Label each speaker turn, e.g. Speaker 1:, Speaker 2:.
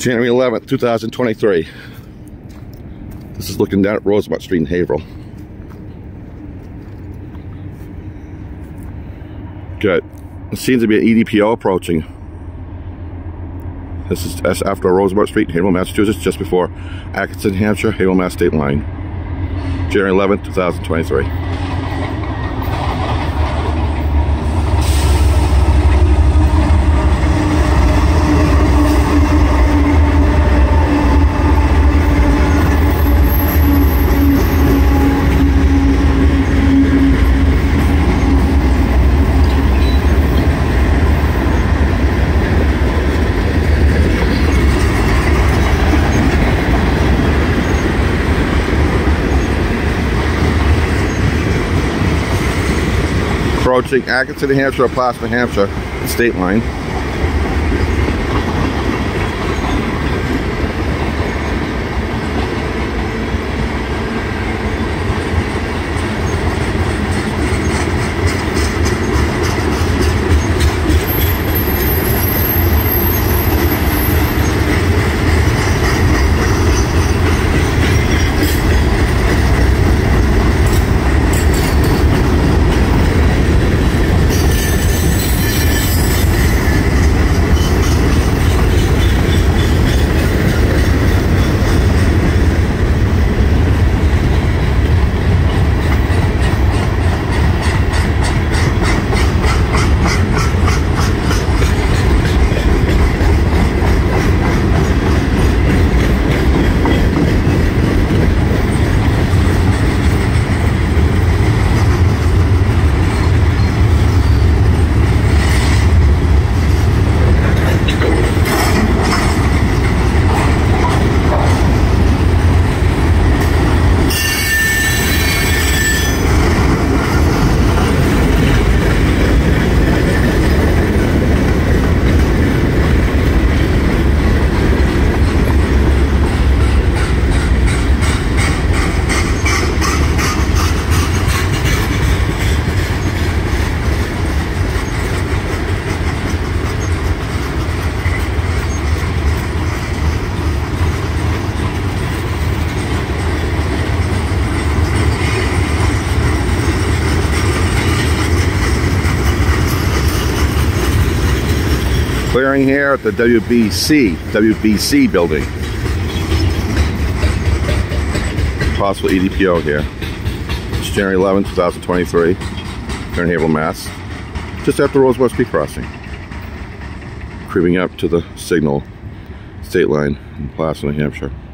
Speaker 1: January 11th, 2023. This is looking down at Rosemont Street in Haverhill. Good. It seems to be an EDPO approaching. This is after Rosemont Street in Haverhill, Massachusetts, just before Atkinson, Hampshire, Haverhill, Mass state line. January 11th, 2023. Approaching Atkinson, Hampshire, Portland, Hampshire, state line. Clearing here at the WBC building. Possible EDPO here. It's January 11th, 2023. Here in Haverhill, Mass. Just after Rosemont Street crossing. Creeping up to the signal state line in Portland, New Hampshire.